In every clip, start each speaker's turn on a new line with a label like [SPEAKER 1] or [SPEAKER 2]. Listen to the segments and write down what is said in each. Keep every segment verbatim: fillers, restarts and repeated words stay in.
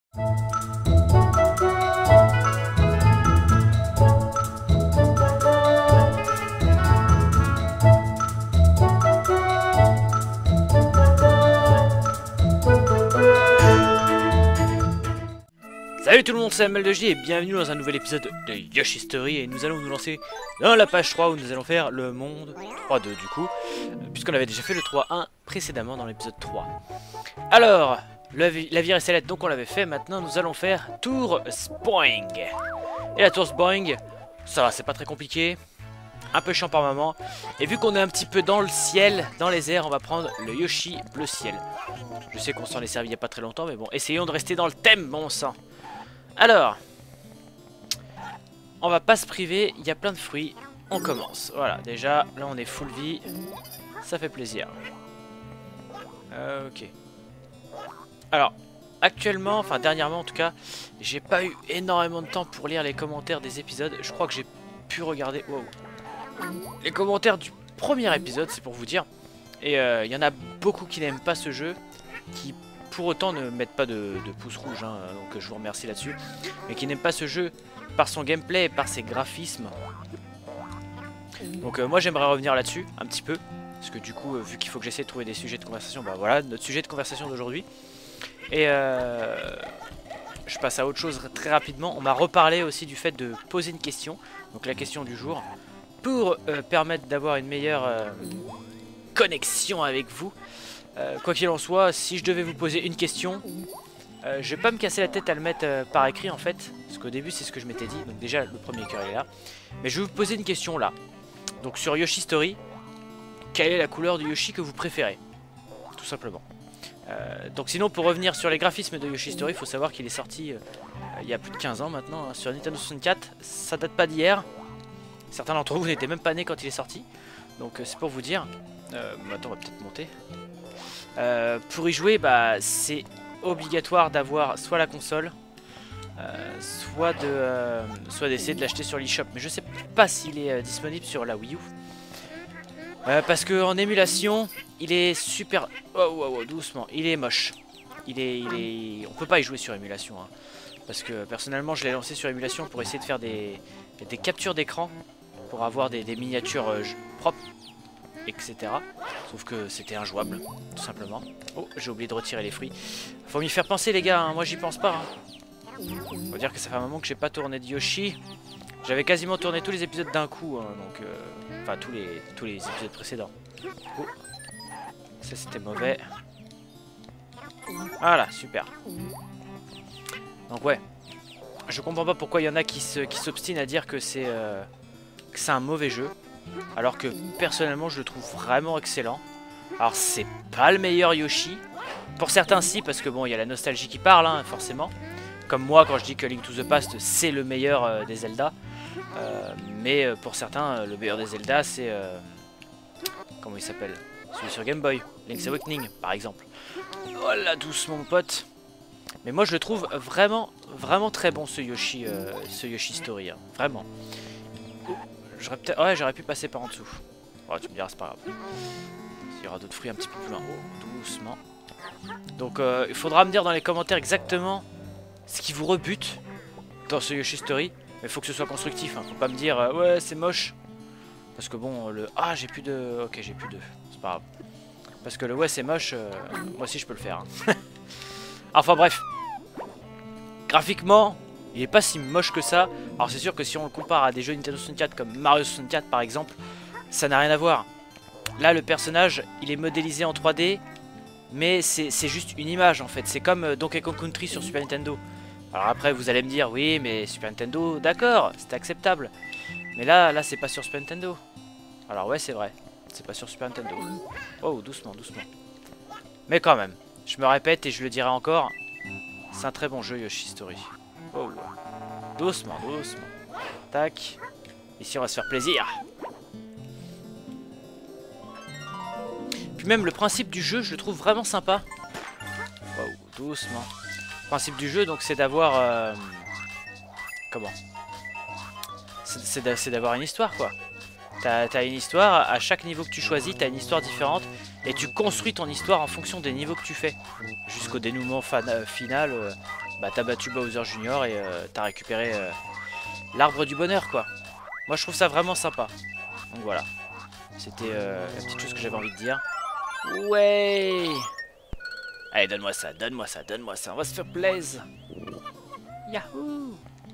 [SPEAKER 1] Salut tout le monde, c'est M L deux J et bienvenue dans un nouvel épisode de Yoshi's Story. Et nous allons nous lancer dans la page trois où nous allons faire le monde trois deux du coup, puisqu'on avait déjà fait le trois un précédemment dans l'épisode trois. Alors, la, vi la virée céleste, donc on l'avait fait, maintenant nous allons faire Tour Spoing. Et la Tour Spoing, ça va, c'est pas très compliqué, un peu chiant par moment. Et vu qu'on est un petit peu dans le ciel, dans les airs, on va prendre le Yoshi bleu ciel. Je sais qu'on s'en est servi il y a pas très longtemps, mais bon, essayons de rester dans le thème, bon sang. Alors, on va pas se priver, il y a plein de fruits, on commence. Voilà, déjà, là on est full vie, ça fait plaisir. Euh, ok. Alors, actuellement, enfin dernièrement en tout cas, j'ai pas eu énormément de temps pour lire les commentaires des épisodes. Je crois que j'ai pu regarder wow, les commentaires du premier épisode, c'est pour vous dire. Et il euh, y en a beaucoup qui n'aiment pas ce jeu, qui pour autant ne mettent pas de, de pouce rouge, hein, donc je vous remercie là-dessus, mais qui n'aiment pas ce jeu par son gameplay et par ses graphismes. Donc euh, moi j'aimerais revenir là-dessus un petit peu, parce que du coup euh, vu qu'il faut que j'essaie de trouver des sujets de conversation, bah voilà notre sujet de conversation d'aujourd'hui. Et euh, je passe à autre chose très rapidement. On m'a reparlé aussi du fait de poser une question, donc la question du jour, pour euh, permettre d'avoir une meilleure euh, connexion avec vous. Euh, quoi qu'il en soit, si je devais vous poser une question, euh, je vais pas me casser la tête à le mettre euh, par écrit en fait, parce qu'au début c'est ce que je m'étais dit, donc déjà le premier cœur est là. Mais je vais vous poser une question là, donc sur Yoshi's Story, quelle est la couleur de Yoshi que vous préférez? Tout simplement. Euh, donc sinon pour revenir sur les graphismes de Yoshi's Story, il faut savoir qu'il est sorti euh, il y a plus de quinze ans maintenant, hein, sur Nintendo soixante-quatre, ça date pas d'hier. Certains d'entre vous n'étaient même pas nés quand il est sorti, donc euh, c'est pour vous dire. Euh, attends, on va peut-être monter. Euh, pour y jouer, bah, c'est obligatoire d'avoir soit la console, euh, soit de, euh, soit d'essayer de l'acheter sur l'eShop. Mais je sais pas s'il est euh, disponible sur la Wii U. Euh, parce que en émulation, il est super. Oh, oh, oh, doucement, il est moche. Il est, il est. On peut pas y jouer sur émulation, hein, parce que personnellement, je l'ai lancé sur émulation pour essayer de faire des, des captures d'écran pour avoir des, des miniatures euh, propres, et cetera. Sauf que c'était injouable, tout simplement. Oh, j'ai oublié de retirer les fruits. Faut m'y faire penser les gars, hein. Moi j'y pense pas. Hein. Faut dire que ça fait un moment que j'ai pas tourné de Yoshi. J'avais quasiment tourné tous les épisodes d'un coup, hein, donc euh... enfin tous les tous les épisodes précédents. Oh. Ça c'était mauvais. Voilà, super. Donc ouais, je comprends pas pourquoi il y en a qui se qui s'obstinent à dire que c'est euh... que c'est un mauvais jeu. Alors que personnellement je le trouve vraiment excellent. Alors c'est pas le meilleur Yoshi. Pour certains si, parce que bon il y a la nostalgie qui parle hein, forcément. Comme moi quand je dis que Link to the Past c'est le meilleur euh, des Zelda. euh, Mais euh, pour certains le meilleur des Zelda c'est euh, comment il s'appelle, celui sur Game Boy, Link's Awakening par exemple. Voilà doucement mon pote. Mais moi je le trouve vraiment vraiment très bon ce Yoshi, euh, ce Yoshi Story hein, vraiment. J'aurais peut-être, ouais, j'aurais pu passer par en dessous. Oh, tu me diras, c'est pas grave. Il y aura d'autres fruits un petit peu plus loin. Oh, doucement. Donc, euh, il faudra me dire dans les commentaires exactement ce qui vous rebute dans ce Yoshi Story. Mais il faut que ce soit constructif. Hein. Faut pas me dire, euh, ouais, c'est moche. Parce que bon, le. Ah, j'ai plus de. Ok, j'ai plus de. C'est pas grave. Parce que le ouais, c'est moche. Euh... Moi aussi, je peux le faire. Hein. Enfin, bref. Graphiquement. Il est pas si moche que ça. Alors c'est sûr que si on le compare à des jeux Nintendo soixante-quatre comme Mario soixante-quatre par exemple, ça n'a rien à voir. Là le personnage il est modélisé en trois D, mais c'est juste une image en fait. C'est comme Donkey Kong Country sur Super Nintendo. Alors après vous allez me dire oui mais Super Nintendo, d'accord, c'est acceptable. Mais là, là c'est pas sur Super Nintendo. Alors ouais c'est vrai, c'est pas sur Super Nintendo. Oh doucement, doucement. Mais quand même, je me répète et je le dirai encore, c'est un très bon jeu Yoshi Story. Oh, doucement, doucement. Tac. Ici, on va se faire plaisir. Puis même le principe du jeu, je le trouve vraiment sympa. Oh, doucement. Le principe du jeu, donc, c'est d'avoir... Euh... Comment? C'est d'avoir une histoire, quoi. T'as t'as une histoire, à chaque niveau que tu choisis, t'as une histoire différente. Et tu construis ton histoire en fonction des niveaux que tu fais. Jusqu'au dénouement fan, euh, final... Euh... bah t'as battu Bowser Junior et euh, t'as récupéré euh, l'arbre du bonheur quoi. Moi je trouve ça vraiment sympa. Donc voilà. C'était euh, la petite chose que j'avais envie de dire. Ouais. Allez, donne-moi ça, donne-moi ça, donne-moi ça. On va se faire plaisir. Yahoo.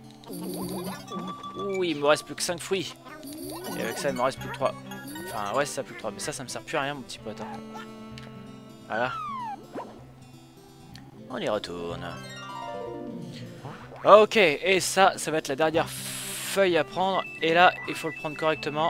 [SPEAKER 1] Ouh, il me reste plus que cinq fruits. Et avec ça, il me reste plus que trois. Enfin, ouais, c'est ça, plus que trois. Mais ça, ça me sert plus à rien, mon petit pote. Hein. Voilà. On y retourne. Ok, et ça, ça va être la dernière feuille à prendre. Et là, il faut le prendre correctement.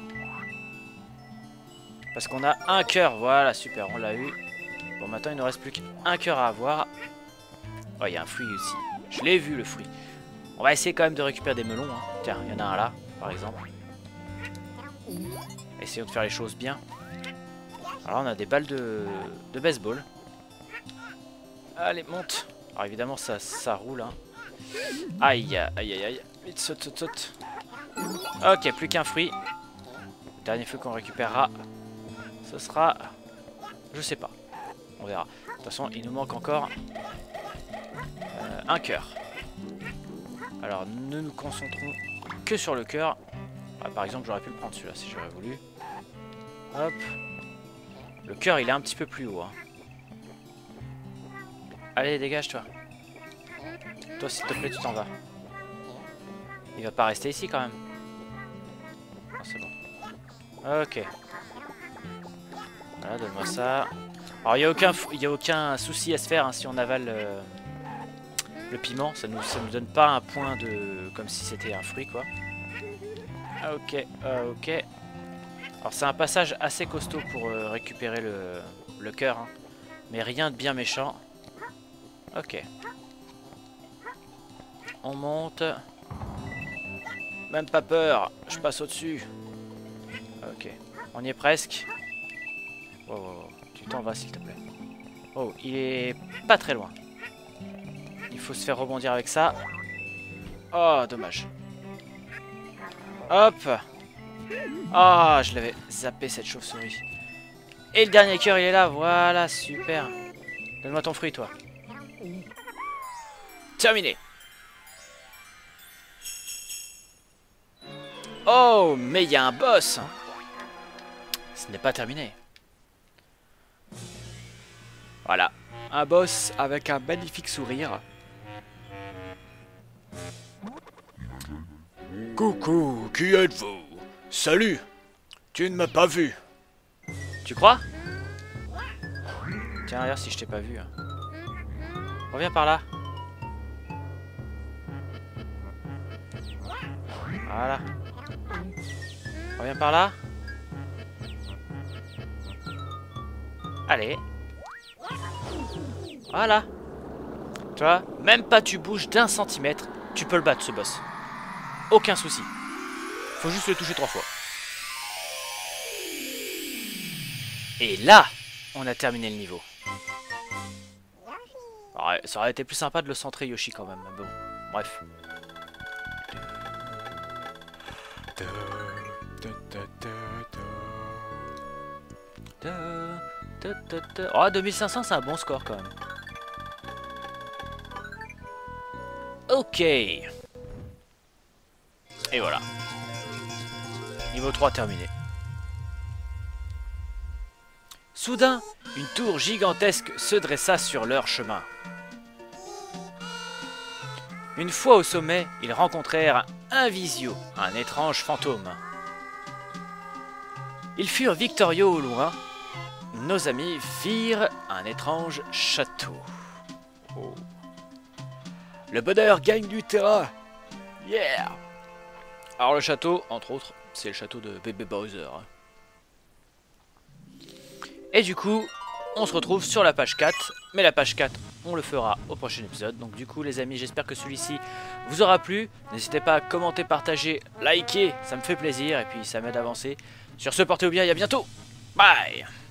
[SPEAKER 1] Parce qu'on a un cœur. Voilà, super, on l'a eu. Bon, maintenant, il ne reste plus qu'un cœur à avoir. Oh, il y a un fruit aussi. Je l'ai vu, le fruit. On va essayer quand même de récupérer des melons. Hein. Tiens, il y en a un là, par exemple. Essayons de faire les choses bien. Alors, on a des balles de, de baseball. Allez, monte. Alors, évidemment, ça, ça roule. Hein. Aïe, aïe, aïe, aïe. Vite, saute, saute, saute. Ok, plus qu'un fruit. Le dernier fruit qu'on récupérera, ce sera... Je sais pas. On verra. De toute façon, il nous manque encore euh, un cœur. Alors, ne nous concentrons que sur le cœur. Ah, par exemple, j'aurais pu le prendre celui-là si j'aurais voulu. Hop. Le cœur, il est un petit peu plus haut. Hein. Allez, dégage-toi. Toi, s'il te plaît, tu t'en vas. Il va pas rester ici, quand même. Non, c'est bon. Ok. Voilà, donne-moi ça. Alors, il n'y a, aucun, y a aucun souci à se faire hein, si on avale euh, le piment. Ça nous, ça nous donne pas un point de... comme si c'était un fruit, quoi. Ok, euh, ok. Alors, c'est un passage assez costaud pour euh, récupérer le, le cœur. Hein. Mais rien de bien méchant. Ok. On monte. Même pas peur. Je passe au-dessus. Ok. On y est presque. Oh, oh, oh. Tu t'en vas, s'il te plaît. Oh, il est pas très loin. Il faut se faire rebondir avec ça. Oh, dommage. Hop. Ah, oh, je l'avais zappé, cette chauve-souris. Et le dernier cœur, il est là. Voilà, super. Donne-moi ton fruit, toi. Terminé. Oh, mais il y a un boss. Ce n'est pas terminé. Voilà. Un boss avec un magnifique sourire.
[SPEAKER 2] Coucou, qui êtes-vous? Salut. Tu ne m'as pas vu.
[SPEAKER 1] Tu crois? Tiens, regarde si je t'ai pas vu. Reviens par là. Voilà. Reviens par là. Allez. Voilà. Tu vois, même pas tu bouges d'un centimètre, tu peux le battre ce boss. Aucun souci. Faut juste le toucher trois fois. Et là, on a terminé le niveau. Alors, ça aurait été plus sympa de le centrer Yoshi quand même. Bon, bref. Oh, deux mille cinq cents, c'est un bon score quand même. Ok. Et voilà. Niveau trois terminé. Soudain, une tour gigantesque se dressa sur leur chemin. Une fois au sommet, ils rencontrèrent un Visio, un étrange fantôme. Ils furent victorieux au loin. Nos amis virent un étrange château. Oh. Le bonheur gagne du terrain. Yeah! Alors le château, entre autres, c'est le château de bébé Bowser. Et du coup, on se retrouve sur la page quatre. Mais la page quatre, on le fera au prochain épisode. Donc du coup les amis, j'espère que celui-ci vous aura plu. N'hésitez pas à commenter, partager, liker, ça me fait plaisir. Et puis ça m'aide à avancer. Sur ce, portez-vous bien et à bientôt. Bye!